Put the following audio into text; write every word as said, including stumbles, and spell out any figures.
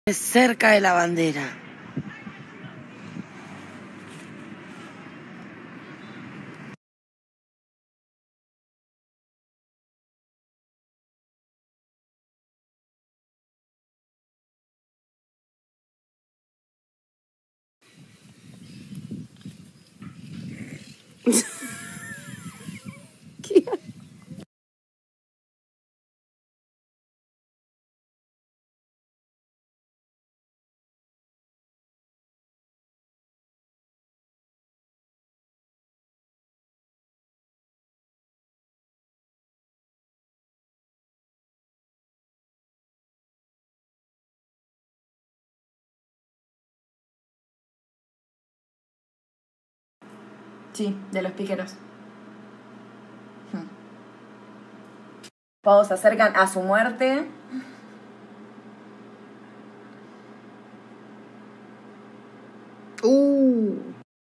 Cerca de la bandera. ¿Qué? Sí, de los piqueros. Todos se acercan a su muerte. Uh.